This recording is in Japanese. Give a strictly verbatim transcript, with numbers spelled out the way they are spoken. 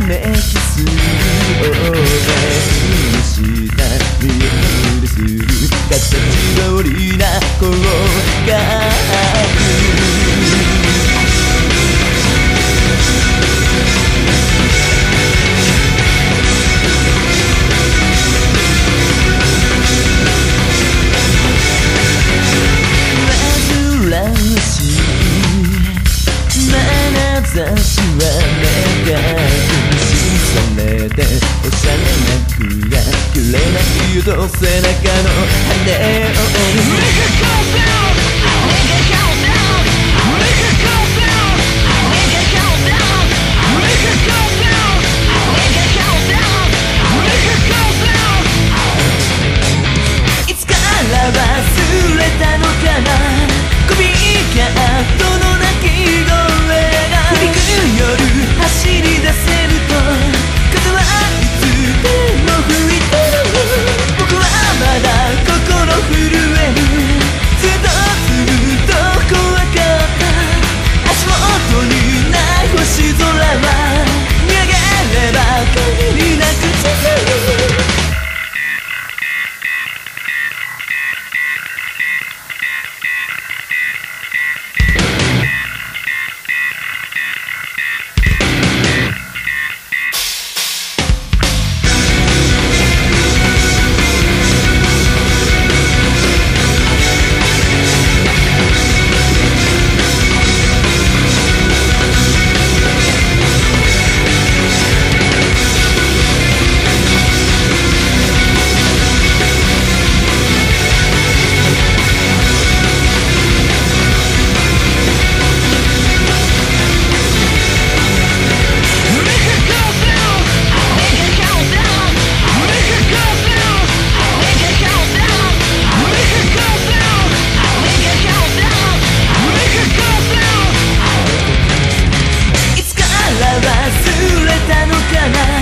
めきするオーバーした見え隠れする形通りな光が雑誌は目が空心されておしゃれな句がくれないよと背中の羽をいつから忘れたのかなコピーカートの鳴き声夜走り出せると風はいつでも吹いてる僕はまだ心震えるずっとずっと怖かった足元にない星空は見上げれば限りなく小さい忘れたのかな